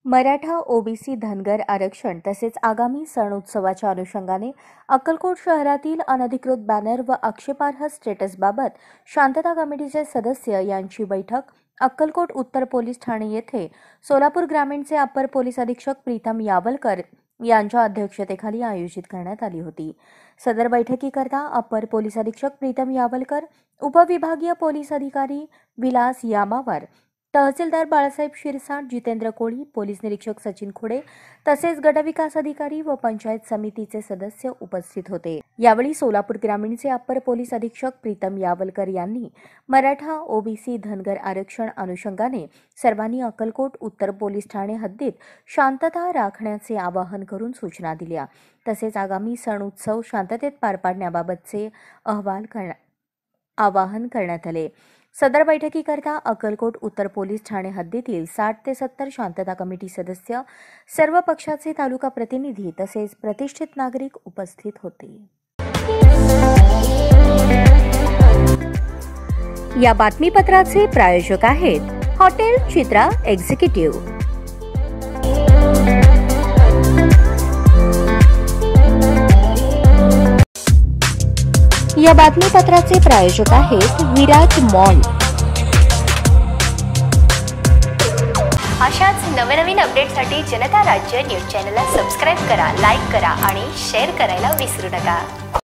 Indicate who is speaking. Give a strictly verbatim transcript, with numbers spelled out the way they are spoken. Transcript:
Speaker 1: Maratha, OBC, Dhangar आरक्षण तसेच आगामी सण उत्सवाच्या अनुषंगाने अक्कलकोट शहरातील अनधिकृत बॅनर व आक्षेपार्ह स्टेटसबाबत शांतता कमिटीचे सदस्य यांची बैठक अक्कलकोट उत्तर पोलीस ठाणे येथे सोलापूर ग्रामीणचे अप्पर पोलीस अधीक्षक प्रीतम यावलकर यांच्या अध्यक्षतेखाली आयोजित करण्यात आली होती। सदर बैठकीकरता अप्पर पोलीस अधीक्षक प्रीतम यावलकर, उपविभागीय पोलीस अधिकारी विलास यामावर, तहसीलदार बाळासाहेब शिरसाट, जितेंद्र कोळी, पोलीस निरीक्षक सचिन खुडे तसेच गटविकास अधिकारी व पंचायत समितीचे सदस्य उपस्थित होते। यावेळी सोलापूर ग्रामीणचे अप्पर पोलीस अधीक्षक प्रीतम यावलकर यांनी मराठा, ओबीसी, धनगर आरक्षण अनुषंगाने सर्वांनी अक्कलकोट उत्तर पोलीस ठाणे हद्दीत शांतता राखण्याचे आवाहन करून सूचना दिल्या। तसेच आगामी सण उत्सव शांततेत पार पाडण्याबाबतचे अहवाल करण्यात आवाहन करण्यात आले। सदर बैठकीकरता अक्कलकोट उत्तर पोलीस ठाणे हद्दीतील साठ ते सत्तर शांतता कमिटी सदस्य, सर्व पक्षाचे तालुका प्रतिनिधी तसेच प्रतिष्ठित नागरिक उपस्थित होते। या बातमीपत्राचे प्रायोजक आहेत हॉटेल चित्रा एक्झिक्युटिव्ह। या बातमीपत्राचे प्रायोजक आहेत विराज मॉल।
Speaker 2: अशाच नवनवीन अपडेटसाठी जनता राज्य न्यूज चॅनलला सबस्क्राईब करा, लाईक करा आणि शेअर करायला विसरू नका।